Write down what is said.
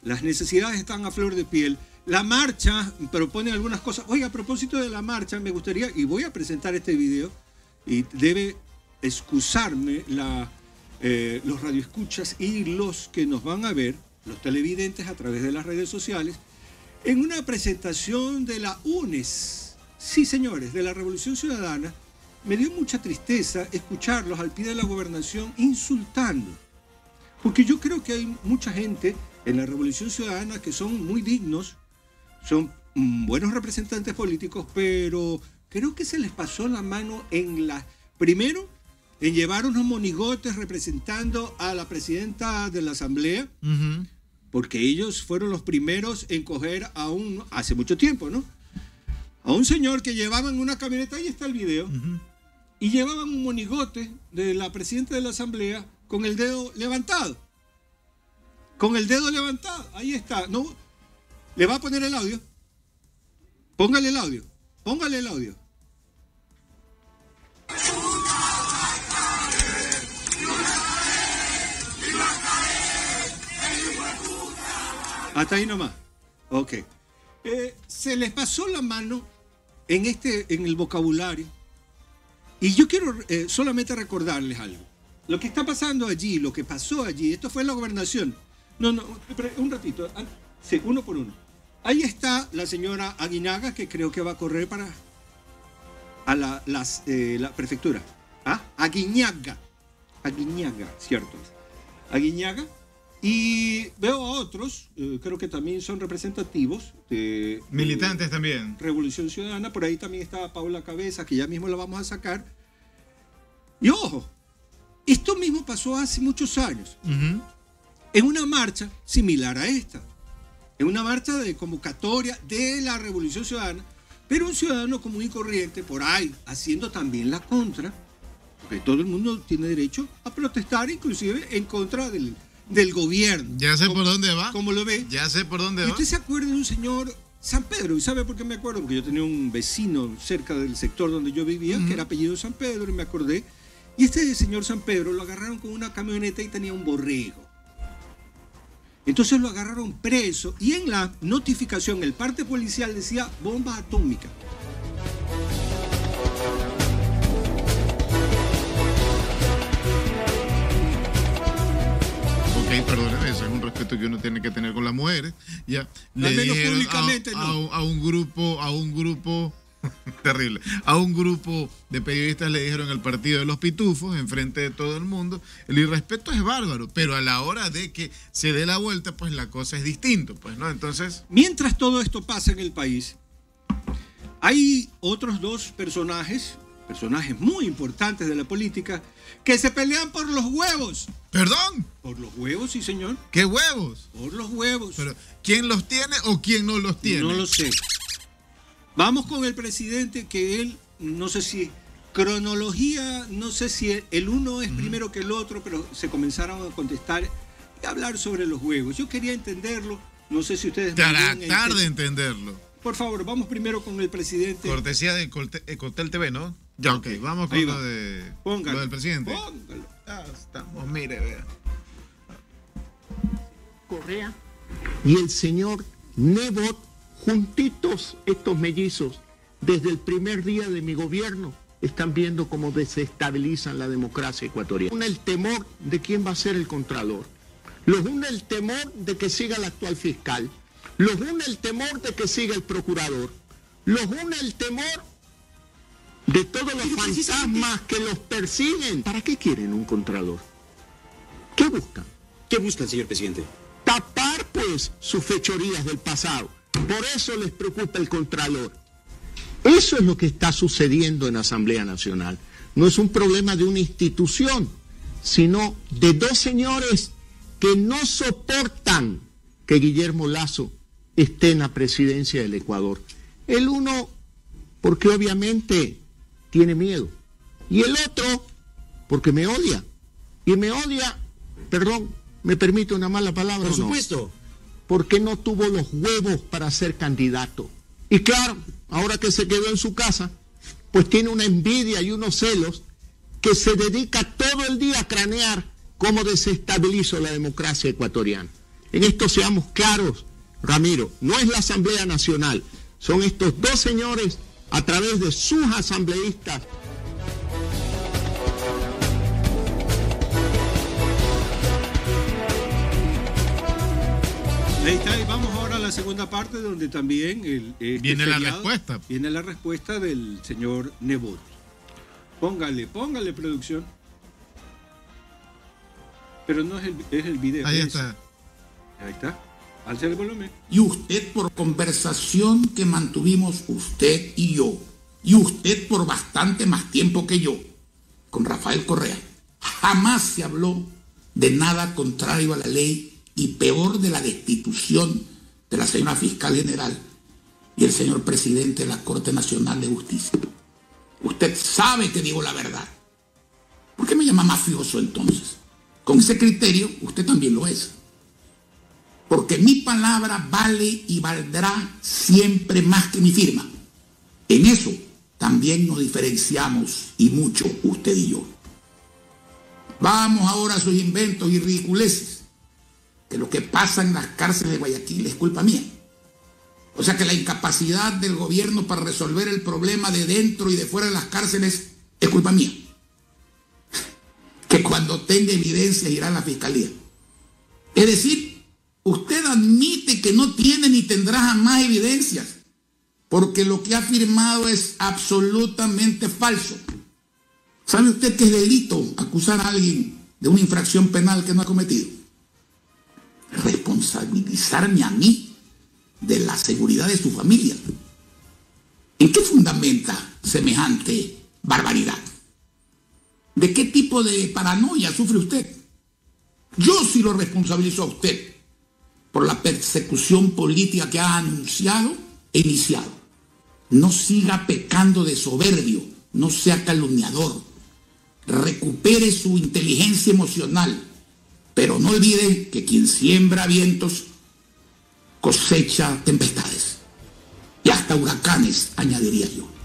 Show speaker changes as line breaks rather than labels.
las necesidades están a flor de piel. La marcha propone algunas cosas. Oiga, a propósito de la marcha, me gustaría, y voy a presentar este video, y debe excusarme los radioescuchas y los que nos van a ver, los televidentes a través de las redes sociales, en una presentación de la UNES. Sí, señores, de la Revolución Ciudadana. Me dio mucha tristeza escucharlos al pie de la gobernación insultando. Porque yo creo que hay mucha gente en la Revolución Ciudadana que son muy dignos, son buenos representantes políticos, pero creo que se les pasó la mano primero, en llevar unos monigotes representando a la presidenta de la Asamblea, porque ellos fueron los primeros en coger hace mucho tiempo, ¿no? A un señor que llevaban una camioneta, ahí está el video, y llevaban un monigote de la presidenta de la Asamblea con el dedo levantado. Con el dedo levantado, ahí está. ¿No? ¿Le va a poner el audio? Póngale el audio. Póngale el audio. Hasta ahí nomás. Ok. Se les pasó la mano en el vocabulario. Y yo quiero solamente recordarles algo. Lo que está pasando allí, lo que pasó allí, esto fue en la gobernación. No, un ratito. Sí, uno por uno. Ahí está la señora Aguinaga, que creo que va a correr para la prefectura. ¿Ah? Aguinaga, cierto. Aguinaga. Y veo a otros, creo que también son representativos de
militantes también.
Revolución Ciudadana. Por ahí también está Paula Cabeza, que ya mismo la vamos a sacar. Y ojo, esto mismo pasó hace muchos años, en una marcha similar a esta, en una marcha de convocatoria de la Revolución Ciudadana, pero un ciudadano común y corriente por ahí haciendo también la contra, porque todo el mundo tiene derecho a protestar, inclusive en contra del gobierno.
Ya sé por dónde va.
Como lo ve.
Ya sé por dónde va.
¿Usted se acuerda de un señor San Pedro? ¿Y sabe por qué me acuerdo? Porque yo tenía un vecino cerca del sector donde yo vivía, que era apellido San Pedro, y me acordé. Y este señor San Pedro lo agarraron con una camioneta y tenía un borrego. Entonces lo agarraron preso y en la notificación el parte policial decía bomba atómica.
Ok, perdóneme, eso es un respeto que uno tiene que tener con las mujeres. Ya,
al menos públicamente
a un grupo terrible. A un grupo de periodistas le dijeron el partido de los pitufos enfrente de todo el mundo. El irrespeto es bárbaro, pero a la hora de que se dé la vuelta, pues la cosa es distinto, pues, ¿no? Entonces,
mientras todo esto pasa en el país, hay otros dos personajes muy importantes de la política, que se pelean por los huevos.
¿Perdón?
Por los huevos, sí, señor.
¿Qué huevos?
Por los huevos.
Pero, ¿quién los tiene o quién no los tiene?
No lo sé. Vamos con el presidente, que él, no sé si cronología, no sé si el uno es primero que el otro, pero se comenzaron a contestar y a hablar sobre los huevos. Yo quería entenderlo, no sé si ustedes...
Tratar de entenderlo.
Por favor, vamos primero con el presidente.
Cortesía de Cotel TV, ¿no? Ya, ok, vamos con lo del presidente.
Póngalo.
Ah, estamos, mire, vea.
Correa y el señor Nebot, juntitos estos mellizos, desde el primer día de mi gobierno, están viendo cómo desestabilizan la democracia ecuatoriana. Los une el temor de quién va a ser el contralor. Los une el temor de que siga el actual fiscal. Los une el temor de que siga el procurador. Los une el temor de todos los fantasmas que los persiguen. ¿Para qué quieren un contralor? ¿Qué buscan?
¿Qué buscan, señor presidente?
Tapar, pues, sus fechorías del pasado. Por eso les preocupa el contralor. Eso es lo que está sucediendo en la Asamblea Nacional. No es un problema de una institución, sino de dos señores que no soportan que Guillermo Lasso esté en la presidencia del Ecuador. El uno, porque obviamente tiene miedo. Y el otro, porque me odia. Y me odia, perdón, ¿me permite una mala palabra?
Por supuesto.
Porque no tuvo los huevos para ser candidato. Y claro, ahora que se quedó en su casa, pues tiene una envidia y unos celos que se dedica todo el día a cranear cómo desestabilizo la democracia ecuatoriana. En esto seamos claros, Ramiro, no es la Asamblea Nacional, son estos dos señores a través de sus asambleístas.
Ahí está, y vamos ahora a la segunda parte donde también
viene la respuesta.
Viene la respuesta del señor Nebot. Póngale producción. Pero no es el video.
Ahí está.
Ahí está. Alza el volumen.
Y usted por conversación que mantuvimos usted y yo, y usted por bastante más tiempo que yo, con Rafael Correa, jamás se habló de nada contrario a la ley y peor de la destitución de la señora fiscal general y el señor presidente de la Corte Nacional de Justicia. Usted sabe que digo la verdad. ¿Por qué me llama mafioso entonces? Con ese criterio, usted también lo es. Porque mi palabra vale y valdrá siempre más que mi firma. En eso también nos diferenciamos y mucho usted y yo. Vamos ahora a sus inventos y ridiculeces. Que lo que pasa en las cárceles de Guayaquil es culpa mía. O sea que la incapacidad del gobierno para resolver el problema de dentro y de fuera de las cárceles es culpa mía. Que cuando tenga evidencia irá a la fiscalía. Es decir, usted admite que no tiene ni tendrá jamás evidencias, porque lo que ha afirmado es absolutamente falso. ¿Sabe usted que es delito acusar a alguien de una infracción penal que no ha cometido? Responsabilizarme a mí de la seguridad de su familia. ¿En qué fundamenta semejante barbaridad? ¿De qué tipo de paranoia sufre usted? Yo sí lo responsabilizo a usted por la persecución política que ha anunciado e iniciado. No siga pecando de soberbio, no sea calumniador. Recupere su inteligencia emocional, pero no olvide que quien siembra vientos cosecha tempestades y hasta huracanes, añadiría yo.